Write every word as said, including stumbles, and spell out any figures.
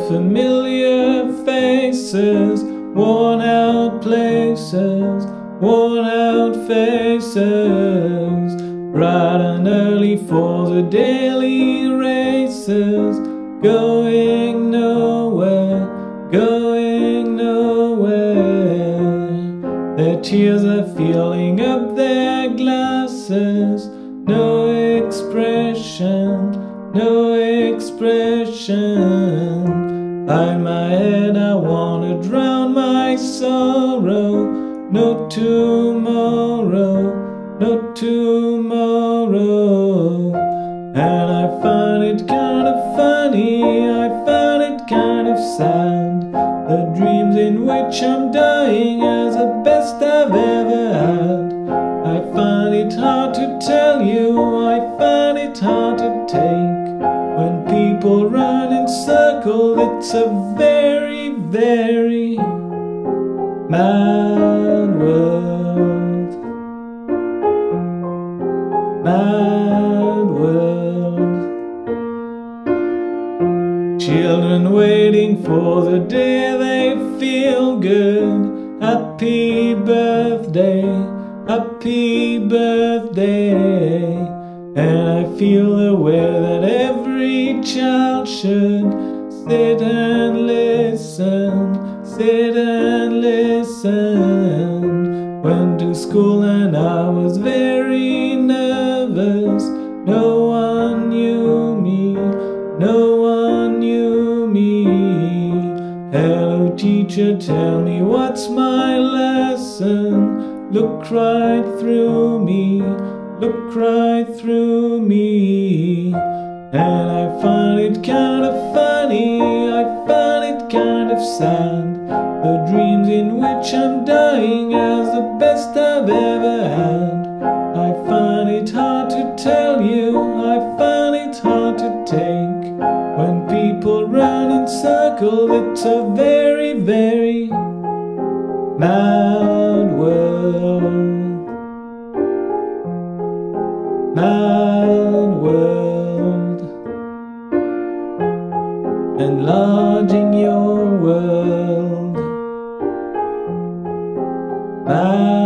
familiar faces, worn out places, worn out faces, bright and early for the daily races, going nowhere, going nowhere. Their tears are filling up their glasses, no expression, no expression. Hide my head, I wanna drown my sorrow. No tomorrow, no tomorrow. And I find it kind of funny, I find it kind of sad, the dreams in which I'm dying are the best I've ever had. I find it hard to tell you, I find it hard to take. When people run in circles, it's a very, very mad world. Mad world. Children waiting for the day they feel good. Happy birthday, happy birthday. And I feel aware that every child should sit and listen, sit and listen. Went to school and I was very nervous. No one knew me, no one knew me. Hello teacher, tell me what's my lesson. Look right through me, look right through me. And I find it kind of funny, I find it kind of sad, the dreams in which I'm dying are the best I've ever had. I find it hard to tell you, I find it hard to take. When people run in circles, it's a very, very mad world. Mad world, enlarging your world. Mad